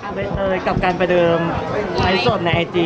ใบเตยกับการประเดิมไลฟ์สดในไอจี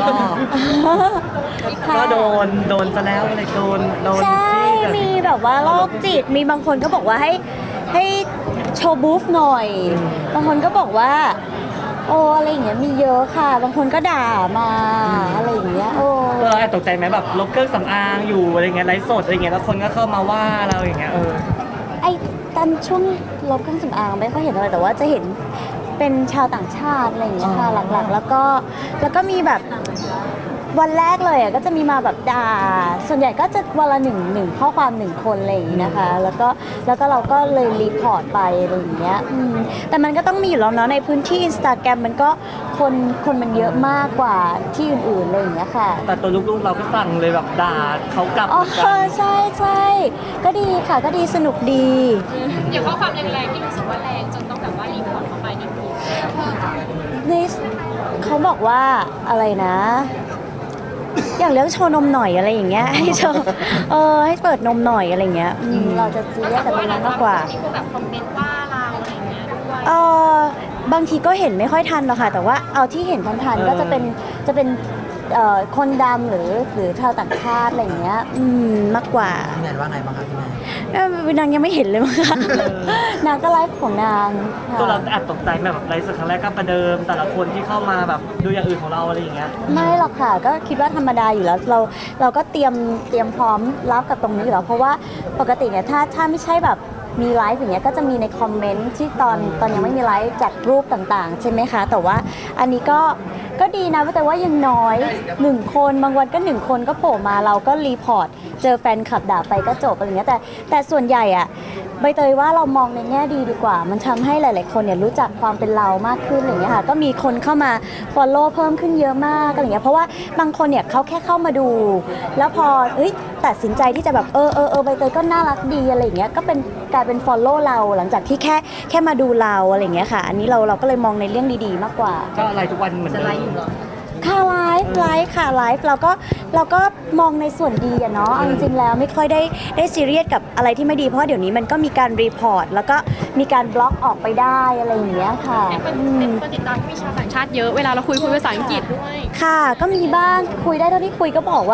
ก็โดนซะแล้วเลยโดนใช่มีแบบว่าโรคจิตมีบางคนก็บอกว่าให้โชว์บูฟหน่อยบางคนก็บอกว่าโอ้อะไรอย่างเงี้ยมีเยอะค่ะบางคนก็ด่ามาอะไรอย่างเงี้ยโอ้แอบตกใจไหมแบบลบเครื่องสำอางอยู่อะไรเงี้ยไลฟ์สดอะไรเงี้ยแล้วคนก็เข้ามาว่าเราอย่างเงี้ยไอ้ตอนช่วงลบเครื่องสำอางไม่ค่อยเห็นอะไรแต่ว่าจะเห็นเป็นชาวต่างชาติอะไรอย่างเงี้ยค่ะหลักๆแล้วก็มีแบบวันแรกเลยอ่ะก็จะมีมาแบบด่าส่วนใหญ่ก็จะวันละหนึ่งข้อความ1 คนอะไรอย่างงี้นะคะแล้วก็เราก็เลยรีพอร์ตไปอะไรอย่างเงี้ยแต่มันก็ต้องมีอยู่แล้วเนาะในพื้นที่ Instagram มันก็คนมันเยอะมากกว่าที่อื่นๆอะไรอย่างเงี้ยค่ะแต่ตัวลูกๆเราก็สั่งเลยแบบด่าเขากลับเหมือนกันใช่ก็ดีค่ะก็ดีสนุกดีอย่างข้อความแรงๆที่รู้สึกว่าแรงจนต้องแบบว่ารีพอร์ตเข้าไปนี่เขาบอกว่าอะไรนะอย่างเรื่องโชว์นมหน่อยอะไรอย่างเงี้ยให้โชว์ให้เปิดนมหน่อยอะไรอย่างเงี้ยเราจะซีเรียสกับตรงนั้นมากกว่าที่แบบคอมเมนต์ว่าเราอะไรอย่างเงี้ยด้วยบางทีก็เห็นไม่ค่อยทันหรอกค่ะแต่ว่าเอาที่เห็นทันก็จะเป็นคนดำหรือชาวต่างชาติอะไรอย่างเงี้ยมากกว่าพี่แนนว่าไงบ้างคะพี่แนนนางยังไม่เห็นเลยมั้งคะนางก็ไลฟ์ของนางตัวเราแอบตกใจแบบไลฟ์สดครั้งแรกก็ประเดิมแต่ละคนที่เข้ามาแบบดูอย่างอื่นของเราอะไรอย่างเงี้ยไม่หรอกค่ะก็คิดว่าธรรมดาอยู่แล้วเราก็เตรียมพร้อมรับกับตรงนี้อยู่แล้วเพราะว่าปกติเนี่ยถ้าไม่ใช่แบบมีไลฟ์อย่างเงี้ยก็จะมีในคอมเมนต์ที่ตอนยังไม่มีไลฟ์จัดรูปต่างๆใช่ไหมคะแต่ว่าอันนี้ก็ดีนะแต่ว่ายังน้อย1 คนบางวันก็1 คนก็โผล่มาเราก็รีพอร์ตเจอแฟนคลับด่าไปก็จบอะไรเงี้ยแต่ส่วนใหญ่อะใบเตยว่าเรามองในแง่ดีกว่ามันทำให้หลายๆคนเนี่ยรู้จักความเป็นเรามากขึ้นอะไรเงี้ยค่ะก็มีคนเข้ามา follow เพิ่มขึ้นเยอะมากอะไรเงี้ยเพราะว่าบางคนเนี่ยเขาแค่เข้ามาดูแล้วพอตัดสินใจที่จะแบบใบเตยก็น่ารักดีอะไรเงี้ยก็เป็นกลายเป็น follow เราหลังจากที่แค่มาดูเราอะไรเงี้ยค่ะอันนี้เราก็เลยมองในเรื่องดีๆมากกว่าก็อะไรทุกวันเหมือนเดิมค่ะไลฟ์ค่ะไลฟ์เราก็มองในส่วนดีอะเนาะจริงๆแล้วไม่ค่อยได้ซีเรียสกับอะไรที่ไม่ดีเพราะเดี๋ยวนี้มันก็มีการรีพอร์ตแล้วก็มีการบล็อกออกไปได้อะไรอย่างเงี้ยค่ะเป็นคนติดตามที่มีชาวต่างชาติเยอะเวลาเราคุยภาษาอังกฤษด้วยค่ะก็มีบ้างคุยได้เท่าที่คุยก็บอกว่า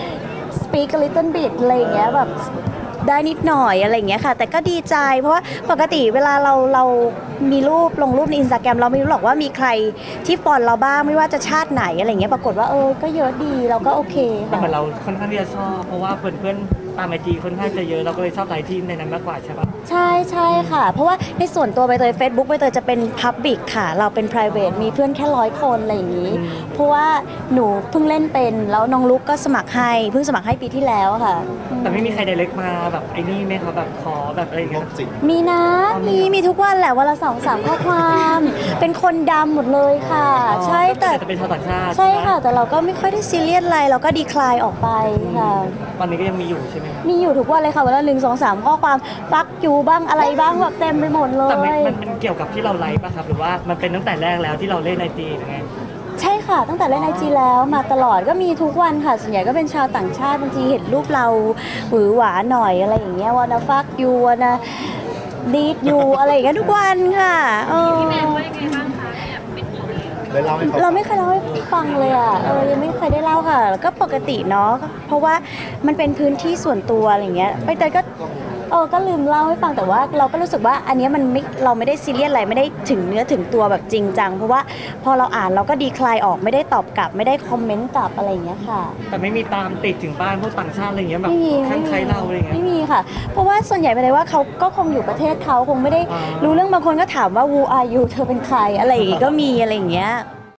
speak a little bit อะไรอย่างเงี้ยแบบได้นิดหน่อยอะไรอย่างเงี้ยค่ะแต่ก็ดีใจเพราะว่าปกติเวลาเรามีรูปลงรูปใน Instagram เราไม่รู้หรอกว่ามีใครที่ฟอลเราบ้างไม่ว่าจะชาติไหนอะไรเงี้ยปรากฏว่าก็เยอะดีเราก็โอเคแต่เหมือนเราค่อนข้างที่จะชอบเพราะว่าเพื่อนๆตามไอจีค่อนข้างจะเยอะเราก็เลยชอบไลฟ์ที่ในนั้นมากกว่าใช่ปะใช่ค่ะเพราะว่าในส่วนตัวใบเตย Facebook ใบเตยจะเป็น Public ค่ะเราเป็น Private มีเพื่อนแค่100 คนอะไรอย่างนี้เพราะว่าหนูเพิ่งเล่นเป็นแล้วน้องลุกก็สมัครให้เพิ่งสมัครให้ปีที่แล้วค่ะแต่ไม่มีใครไดเรกมาแบบไอ้นี่ไหมคะแบบขอแบบอะไรอย่างเงี้ยมีนะมีทุกวันแหละวันละ2-3 ข้อความเป็นคนดำหมดเลยค่ะใช่แต่เป็นชาวต่างชาติใช่ค่ะแต่เราก็ไม่ค่อยได้ซีเรียสอะไรเราก็ดีคลายออกไปค่ะวันนี้ก็ยังมีอยู่ใช่ไหมมีอยู่ทุกวันเลยค่ะวันละ1-2-3 ข้อความฟักอยู่บ้างอะไรบ้างแบบเต็มไปหมดเลยแต่มันเกี่ยวกับที่เราไลฟ์ป่ะครับหรือว่ามันเป็นตั้งแต่แรกแล้วที่เราเล่นไอจีหรือไงใช่ค่ะตั้งแต่เล่นไอจีแล้วมาตลอดก็มีทุกวันค่ะส่วนใหญ่ก็เป็นชาวต่างชาติบางทีเห็นรูปเราหวือหวาหน่อยอะไรอย่างเงี้ยวันนะฟักยูวันนะดีดยูอะไรอย่างเงี้ยทุกวันค่ะพี่แมนว่ายังไงบ้างคะได้เล่าให้เราไม่เคยเล่าให้ฟังเลยอ่ะยังไม่เคยได้เล่าค่ะก็ปกติเนาะเพราะว่ามันเป็นพื้นที่ส่วนตัวอะไรเงี้ยไปเตยก็ลืมเล่าให้ฟังแต่ว่าเราก็รู้สึกว่าอันนี้มันเราไม่ได้ซีเรียสอะไรไม่ได้ถึงเนื้อถึงตัวแบบจริงจังเพราะว่าพอเราอ่านเราก็ดีคลายออกไม่ได้ตอบกลับไม่ได้คอมเมนต์กลับอะไรอย่างเงี้ยค่ะแต่ไม่มีตามติดถึงบ้านพวกต่างชาติอะไรเงี้ยแบบข้างใครเราอะไรเงี้ยไม่มีค่ะเพราะว่าส่วนใหญ่ไปเลยว่าเขาก็คงอยู่ประเทศเขาคงไม่ได้รู้เรื่องบางคนก็ถามว่า Who are you เธอเป็นใครอะไรอย่างงี้ก็มีอะไรอย่างเงี้ย